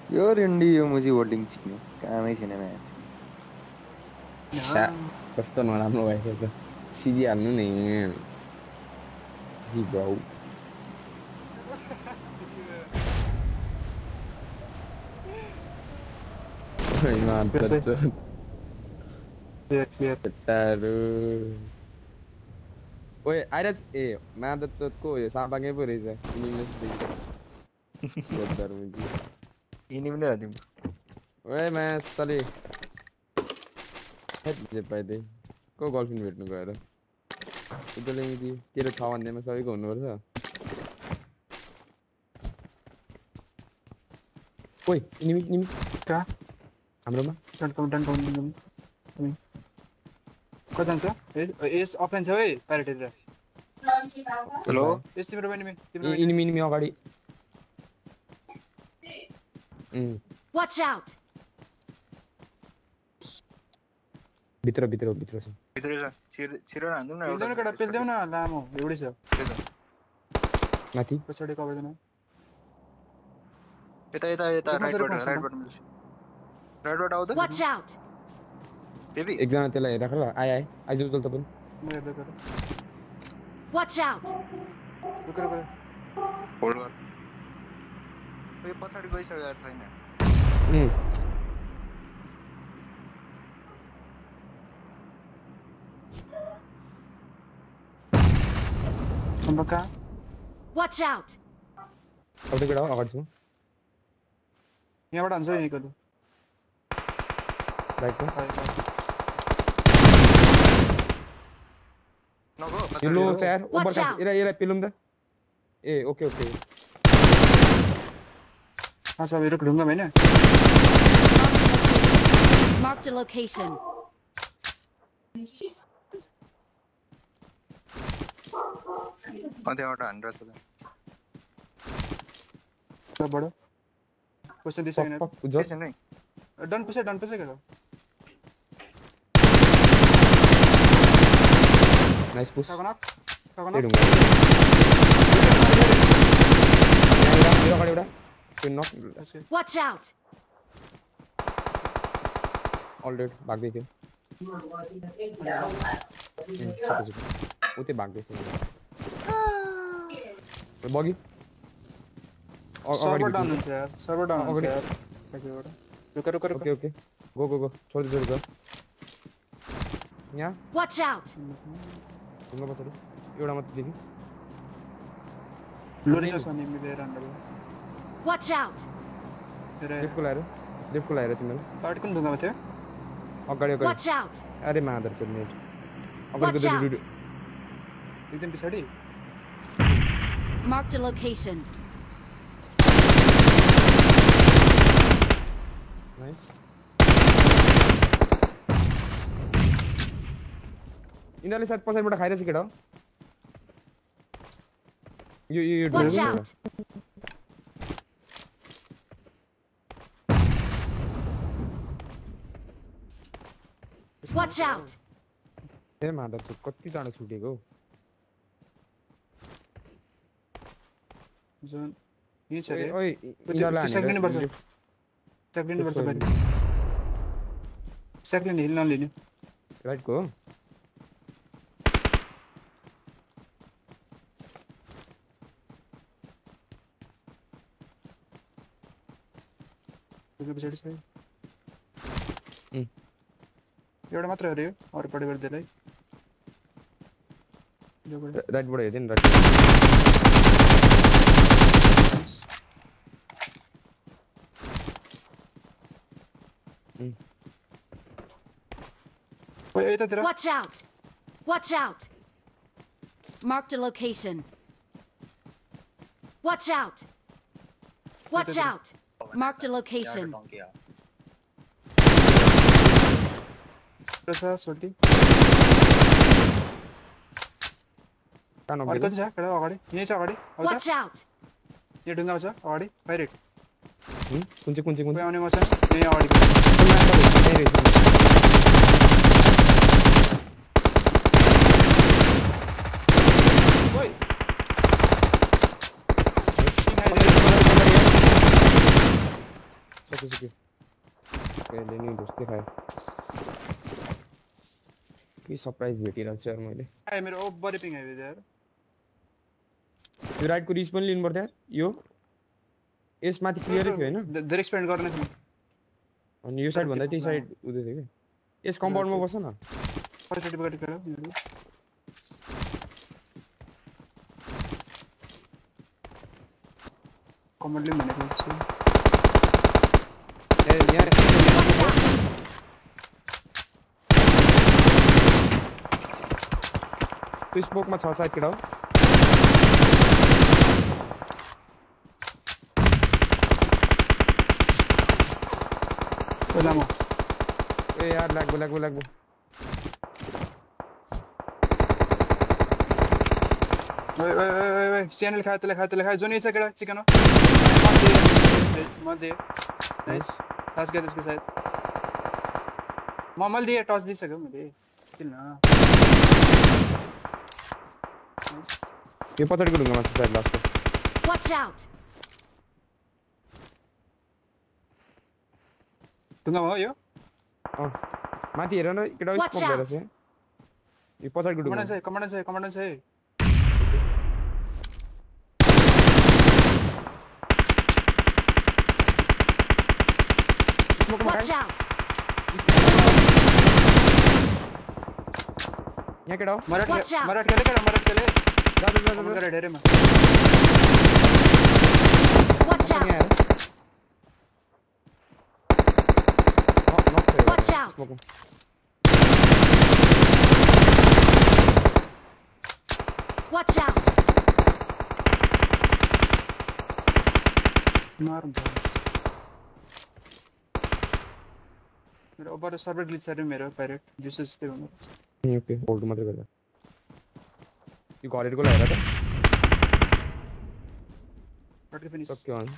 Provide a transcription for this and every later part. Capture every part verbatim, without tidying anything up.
Pure इंडी यो मुझे voting चाहिए कामै छैन म्याच छ्या कस्तो नराम्रो भएछ त सिजी हाल्नु नि जी ब्रो ओइ मान फिर से त क्लियर क्लियर केटाहरु ओए आइराज ए मादत चोतको यो सापाङै पो रहेछ इनिमिनेस देखि गद्दार मुजी इनिमिने हो तिम्रो ओए म्याच चले हेट जे पाइदे को गर्लफ्रेन्ड भेट्नु गएर उतले मुजी तेरो छ भन्नेमा सबैको हुनुपर्छ ओइ इनिमी इनिमी क्या हाम्रोमा डन्ट कम डन्ट कम कहाँ जान्छ ए एस अफलाइन छ है प्यारेटेर हेलो यस तिम्रो बहिनी तिम्रो इ- इनिमी इनिमी अगाडि उम्, Watch out! भित्र भित्र भित्र छ भित्र छ छिर छिरो हान्दिउँ न पेल्देऊ न केटा पेल्देऊ न लामो एउटै छ माथि पछाडि कभर देऊ न यता यता यता देखमा सर राइटबाट पाउँछ राइटबाट मिल्छ राइटबाट आउँदा Watch out! बेबी एकजना त्यसलाई हेरेर ल आइ आइ आइज उजल त पनि म हेर्दै गरेँ Watch out! रुक रुक होल्ड गर यो पछाडि गइसकेको छैन उम्, हम कहाँ Watch out! अब त्यो केटा हो अगाडि छु यहाँबाट हान्छ यहीँ कलु राइटमा नगो यो लो छ यार ओभर Watch काट out. यसलाई यसलाई पेलुम त ए ओके ओके हाँ सब रुक ढुङ्गा होइन Marked a location. त्यहाँबाट हान्ड्रा छ सबबाट क्वेसन दिइसकेन पक उजल छैन है डन पुसे डन पुसे केटा नाइस पुश कागनाक ए कागनाक ढुङ्गा मेरो अगाडि एउटा त्यो नक Watch out! अलरेडी भाग्दै थियो उम्, सुपर सुपर ऊ त्यो भाग्दै थियो यो बगी अ- अगाडि सर्भर डाउन भित्र। हुन्छ यार सर्भर डाउन हुन्छ अगाडि। यार एकैबाट रुक रुक रुक okay okay go go go छोड्दै छोड्दै गयो यहाँ Watch out! ढुङ्गा पछाडि एउटा मात्र देखि लोरी छ नि मिलेर हान्दा Watch out! हेरे लेफ्टको लगाएर लेफ्टको लगाएर तिमीहरू पार्ट कुन ढुङ्गामा थियो अगाडि अगाडि Watch out! अरे मादर चाहिँ नेट अगाडिको Watch त्यो out. डुडु एकदम पछाडि Marked a location. नाइस यिनीहरूले सायद पछाडिबाट खाइरहेछ केटा हो यो यो यो Watch ढुङ्गा out! Watch out! ए मादर चाहिँ कति चाँडो छुटेको हौ। जुन यही छ ओइ रे ओइ यिनीहरूलाई त्यो हानेर सक्लिनुपर्छ सक्लिनुपर्छ बढी सक्लिन हिल नलिने राइटको हो रुक पछाडि छ उम्, एउटा मात्र हेऱ्यो अरू पढे गर्दैलाई राइटबाट हेर्दै नि राइट ओइ यतातिर Watch out! Watch out! Marked a location. Watch out! Watch out! Marked a location. छ सोल्टी कहाँ अरू नम्बर कति छ केटा अगाडि यहीँ छ अगाडि आउ त Watch out! यहाँ ढुङ्गामा छ अगाडि पाइरेट कुन चाहिँ कुन चाहिँ कुन कोही चाहिँ आउने मसँग यहीँ अगाडि ओइ सक्यो सक्यो कहिले नि दोस्तले खायो के सरप्राइज भेटिरहेको छु यार मैले ए मेरो ओभर पिङ आइदियो यार यो राइटको रिच पनि लिनु पर्छ यार यो यस माथि क्लियरै थियो हैन धेरै एक्सपेन्ड गर्ने थिएँ अनि यो साइड भन्दा त्यही साइड उदै थियो के यस कम्पाउन्डमा बस्छ न फर्स्ट एड बगेट गरे मेरो कमेन्टले भनेको छु ए यहाँ त्यो स्मोकमा छ साइड केटा हो लामो ए यार लाग्यो लाग्यो लाग्यो ओए ओए ओए ओए सीएनएल खाए तले खाए तले खाए जो नहीं से केड़ा चिकन हो नाइस मत दे नाइस टॉस गया इसके साथ ममल दिए टॉस दी सके मुझे किल ना यो पछाडिको ढुङ्गामा छ साइड लास्टको Watch out! ढुङ्गा हो यो अँ माथि हेर न केटा Watch स्मोक भएर out. छ यो पछाडिको ढुङ्गा कमांडर से कमांडर से कमांडर से स्मोकमा Watch खाए out! यहाँ केटा हो मरट Watch out. मरट केले केड़ा मरट केले जा जा जा जा कमांडर ढेरे में Watch यहाँ out! हेर अँ नक छ Watch out. स्मोकमा Watch out! मार बस मेरो ओभर सर्भर ग्लिच छ रे मेरो पाइरेट जुसेस त्यो भन्नु ओके होल्ड मात्रै गर्दा यो गरेको ल हेर त पटके फिनिश सक्यो अनि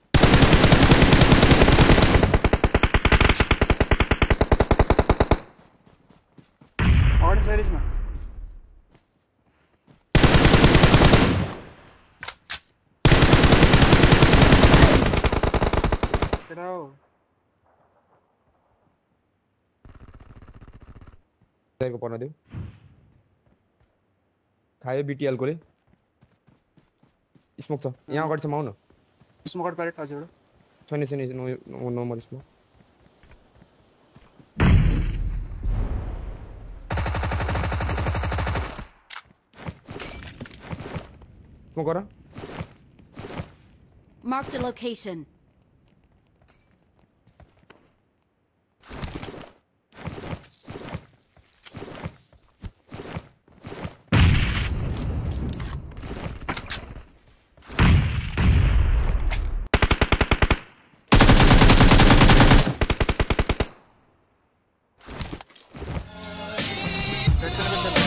अगाडि साइरिजमा केटा हो को पर्न देऊ खायो बीटीएल कोले स्मोक छ यहाँ अगाडि छ माउ न स्मोक आउट पाइरेट अझै एउटा छैन छैन no no more smoke smoke गर Marked a location. Red colour